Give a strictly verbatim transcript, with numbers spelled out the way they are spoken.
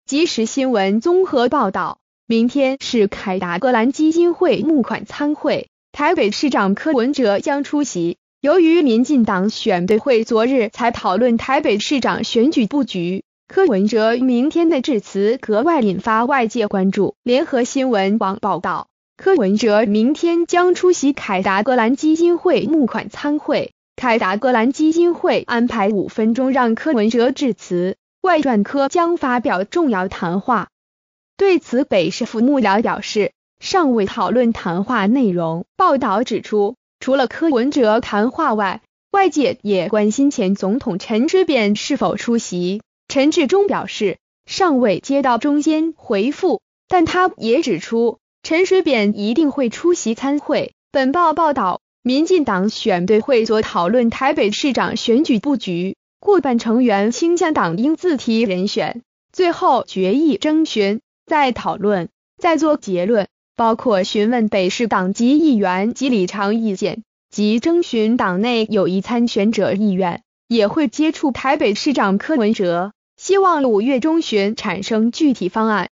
即时新闻综合报道，明天是凯达格兰基金会募款参会，台北市长柯文哲将出席。由于民进党选对会昨日才讨论台北市长选举布局，柯文哲明天的致辞格外引发外界关注。联合新闻网报道，柯文哲明天将出席凯达格兰基金会募款参会，凯达格兰基金会安排五分钟让柯文哲致辞，外传柯将发表重要谈话。对此，北市府幕僚表示，尚未讨论谈话内容。报道指出，除了柯文哲谈话外，外界也关心前总统陈水扁是否出席。陈致中表示，尚未接到中间回复，但他也指出，陈水扁一定会出席参会。本报报道，民进党选对会昨讨论台北市长选举布局，过半成员倾向党应自提人选，最后决议征询，再讨论，再做结论，包括询问北市党籍议员及立场意见，及征询党内有意参选者意愿，也会接触台北市长柯文哲，希望五月中旬产生具体方案。